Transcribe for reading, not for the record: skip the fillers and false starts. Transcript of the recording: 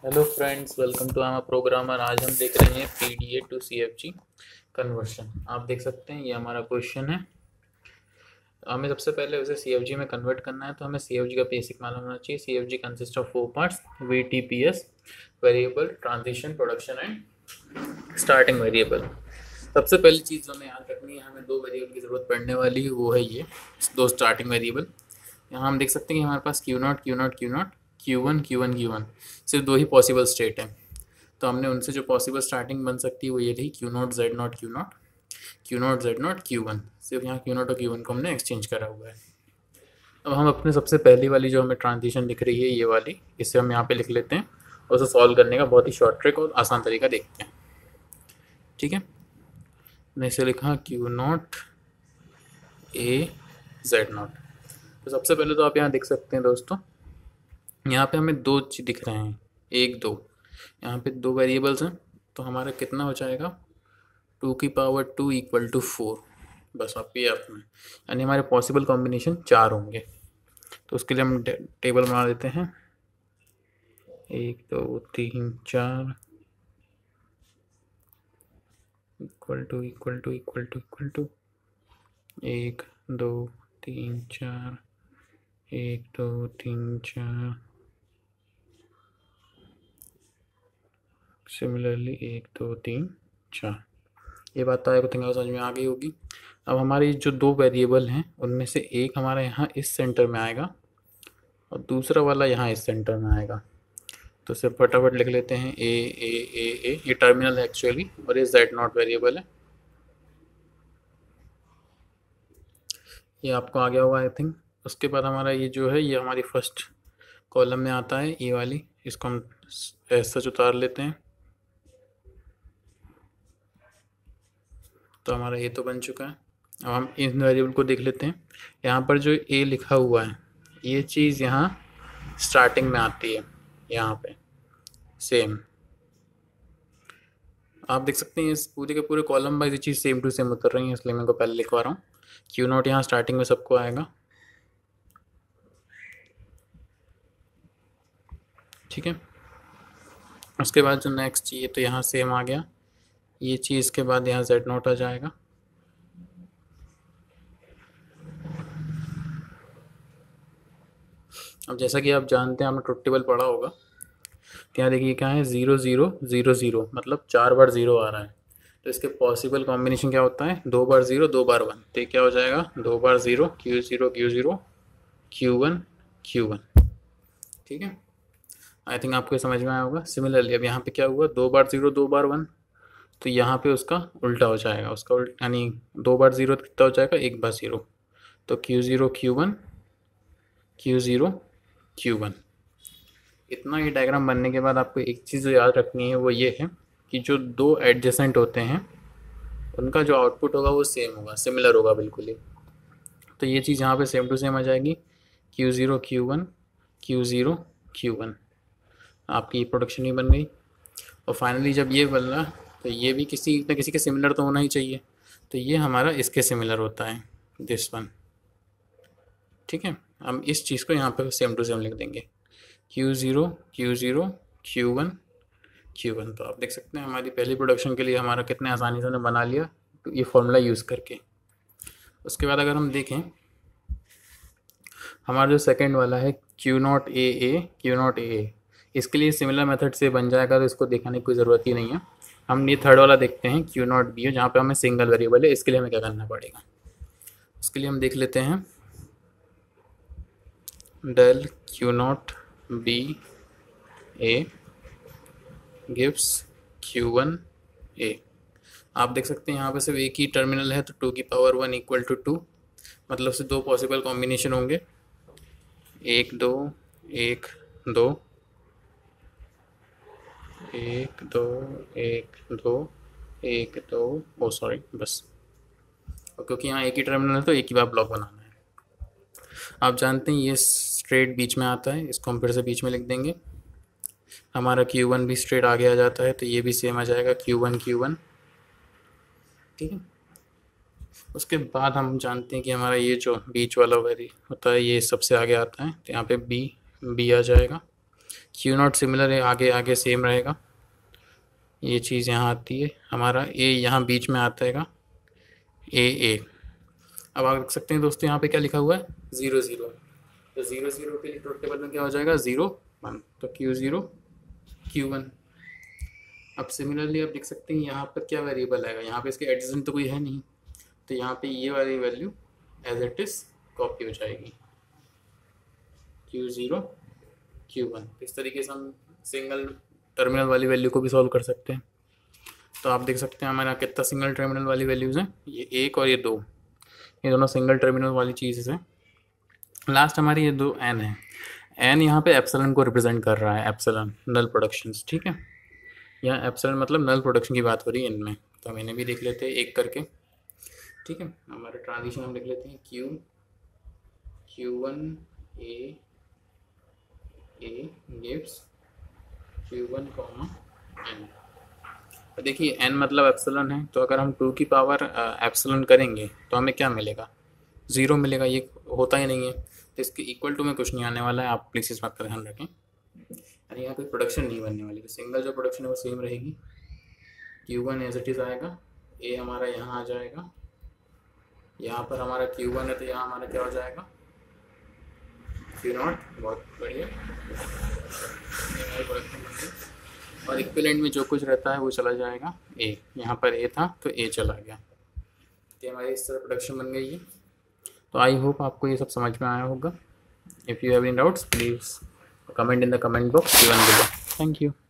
Hello friends, welcome to our programmer. आज हम देख रहे हैं पीडीए टू सीएफजी कन्वर्शन। आप देख सकते हैं ये हमारा क्वेश्चन है। हमें सबसे पहले उसे सीएफजी में कन्वर्ट करना है, तो हमें सीएफजी का बेसिक मालूम होना चाहिए। CFG consist of 4 parts: VTPS, variable, transition, production and starting variable. सबसे पहली चीज़ जो हमें याद रखनी है, हमें दो वेरिएबल की ज़रूरत पड़ने वाली है, वो है ये दो स्टार्टिंग वेरिएबल। यहाँ हम देख सकते हैं कि हमारे पास Q0, Q0, Q0, Q1, Q1, Q1 सिर्फ दो ही पॉसिबल स्टेट हैं। तो हमने उनसे जो पॉसिबल स्टार्टिंग बन सकती है वो ये थी Q0 Z0 Q0, Q0 Z0 Q1। सिर्फ यहाँ Q0 और Q1 को हमने एक्सचेंज करा हुआ है। अब हम अपने सबसे पहली वाली जो हमें ट्रांजिशन दिख रही है ये वाली, इसे हम यहाँ पे लिख लेते हैं और उसे सॉल्व करने का बहुत ही शॉर्ट ट्रिक और आसान तरीका देखते हैं। ठीक है, मैंने इसे लिखा Q0 A Z0। तो सबसे पहले तो आप यहाँ देख सकते हैं दोस्तों, यहाँ पे हमें दो चीज दिख रहे हैं, एक दो, यहाँ पे दो वेरिएबल्स हैं। तो हमारा कितना हो जाएगा, 2 की पावर 2 इक्वल टू 4। बस आप ये अपना, यानी हमारे पॉसिबल कॉम्बिनेशन 4 होंगे। तो उसके लिए हम टेबल बना देते हैं, 1 2 3 4 equal to equal to equal to equal to 1 2 3 4 1 2 3 4, similarly 1 2 3 4। ये बात तो आपको समझ में आ गई होगी। अब हमारी जो दो वेरिएबल हैं उनमें से एक हमारा यहाँ इस सेंटर में आएगा और दूसरा वाला यहाँ इस सेंटर में आएगा। तो इसे फटाफट लिख लेते हैं, ए। ये टर्मिनल है एक्चुअली, और ये Z0 वेरिएबल है। ये आपको आ गया होगा आई थिंक। उसके बाद हमारा ये जो है, ये हमारी फर्स्ट कॉलम में आता है, ये वाली, इसको हम ऐसा उतार लेते हैं। तो हमारा ए तो बन चुका है। अब हम इन वेरिएबल को देख लेते हैं। यहाँ पर जो ए लिखा हुआ है, ये चीज़ यहाँ स्टार्टिंग में आती है, यहाँ पे सेम आप देख सकते हैं। इस पूरे के पूरे कॉलम वाइज ये चीज़ सेम टू सेम उतर रही है, इसलिए मैं को पहले लिखवा रहा हूँ। Q0 यहाँ स्टार्टिंग में सबको आएगा, ठीक है। उसके बाद जो नेक्स्ट चाहिए, तो यहाँ सेम आ गया ये चीज़, के बाद यहाँ Z0 आ जाएगा। अब जैसा कि आप जानते हैं, आपने ट्रुथ टेबल पढ़ा होगा, तो यहाँ देखिए क्या है, 0 0 0 0, मतलब 4 बार 0 आ रहा है। तो इसके पॉसिबल कॉम्बिनेशन क्या होता है, 2 बार 0 2 बार 1। तो क्या हो जाएगा, 2 बार 0 Q0 Q0 Q1 Q1। ठीक है, आई थिंक आपको समझ में आया होगा। सिमिलरली अब यहाँ पे क्या हुआ, 2 बार 0 2 बार 1, तो यहाँ पे उसका उल्टा हो जाएगा, उसका उल्टा, यानी 2 बार 0 कितना हो जाएगा, 1 बार 0। तो Q0 Q1 Q0 Q1। इतना ही डायग्राम बनने के बाद आपको एक चीज़ याद रखनी है, वो ये है कि जो दो एडजेसेंट होते हैं उनका जो आउटपुट होगा वो सेम होगा, सिमिलर होगा बिल्कुल ही। तो ये चीज़ यहाँ पे सेम टू सेम आ जाएगी, Q0 Q1 Q0 Q1। आपकी प्रोडक्शन ही बन गई। और फाइनली जब ये बना, तो ये भी किसी न किसी के सिमिलर तो होना ही चाहिए। तो ये हमारा इसके सिमिलर होता है, दिस वन। ठीक है, हम इस चीज़ को यहाँ पे सेम टू सेम लिख देंगे, Q0 Q0 Q1 Q1। तो आप देख सकते हैं हमारी पहली प्रोडक्शन के लिए हमारा कितने आसानी से हमने बना लिया, तो ये फॉर्मूला यूज़ करके। उसके बाद अगर हम देखें, हमारा जो सेकंड वाला है Q0 AA Q0 AA, इसके लिए सिमिलर मेथड से बन जाएगा, तो इसको दिखाने की कोई ज़रूरत ही नहीं है। हम ये थर्ड वाला देखते हैं Q0 B, जहाँ पे हमें सिंगल वेरिएबल है। इसके लिए हमें क्या करना पड़ेगा, उसके लिए हम देख लेते हैं, del Q0 B A gives Q1 A। आप देख सकते हैं यहाँ पे सिर्फ एक ही टर्मिनल है, तो 2 की पावर 1 इक्वल टू 2, मतलब से दो पॉसिबल कॉम्बिनेशन होंगे, 1 2 1 2 1 2 1 2 1 2, ओ सॉरी बस। और क्योंकि यहाँ एक ही टर्मिनल है तो एक ही बार ब्लॉक बनाना है। आप जानते हैं ये स्ट्रेट बीच में आता है, इसको हम फिर से बीच में लिख देंगे। हमारा Q1 भी स्ट्रेट आगे आ जाता है, तो ये भी सेम आ जाएगा, Q1 Q1। ठीक है, उसके बाद हम जानते हैं कि हमारा ये जो बीच वाला वेरी होता है, ये सबसे आगे आता है, तो यहाँ पे B आ जाएगा, क्यू नॉट सिमिलर है, आगे आगे सेम रहेगा। ये चीज़ यहाँ आती है, हमारा ए यहाँ बीच में आता है ए। अब आप देख सकते हैं दोस्तों यहाँ पे क्या लिखा हुआ है 0 0, तो 0 0 के लिए ट्रुथ टेबल में क्या हो जाएगा 0 1, तो Q0 Q1। अब सिमिलरली आप देख सकते हैं यहाँ पर क्या वेरिएबल आएगा, यहाँ पे इसके एडजेसेंट तो कोई है नहीं, तो यहाँ पे ये वाली value as it is copy हो जाएगी Q0 Q1। इस तरीके से हम सिंगल टर्मिनल वाली वैल्यू को भी सॉल्व कर सकते हैं। तो आप देख सकते हैं हमारे यहाँ कितना सिंगल टर्मिनल वाली वैल्यूज़ हैं, ये 1 और ये 2, ये दोनों सिंगल टर्मिनल वाली चीज़ है। लास्ट हमारी ये 2 n है, n यहाँ पे एप्सिलॉन को रिप्रेजेंट कर रहा है, एप्सिलॉन नल प्रोडक्शंस, ठीक है। यहाँ एप्सिलॉन मतलब नल प्रोडक्शन की बात हो रही है इनमें, तो हम इन्हें भी देख लेते हैं एक करके, ठीक है। हमारे ट्रांजिशन हम लिख लेते हैं Q1 A gives Q1, n। तो देखिए n मतलब एप्सिलॉन है, तो अगर हम 2 की पावर एप्सिलॉन करेंगे तो हमें क्या मिलेगा 0 मिलेगा, ये होता ही नहीं है, तो इसके इक्वल टू में कुछ नहीं आने वाला है, आप प्लीज़ इस बात का ध्यान रखें। यानी यहाँ कोई प्रोडक्शन नहीं बनने वाली, तो सिंगल जो प्रोडक्शन है वो सेम रहेगी, Q1 एज इट इज़ आएगा, A हमारा यहाँ आ जाएगा, यहाँ पर हमारा Q1 है तो यहाँ हमारा क्या हो जाएगा Q0। बहुत बढ़िया, और इक्विवेलेंट में जो कुछ रहता है वो चला जाएगा A, यहाँ पर A था तो A चला गया, तो हमारी इस तरह प्रोडक्शन बन गई है। तो आई होप आपको ये सब समझ में आया होगा। If you have any doubts please comment in the comment box given below. Thank you.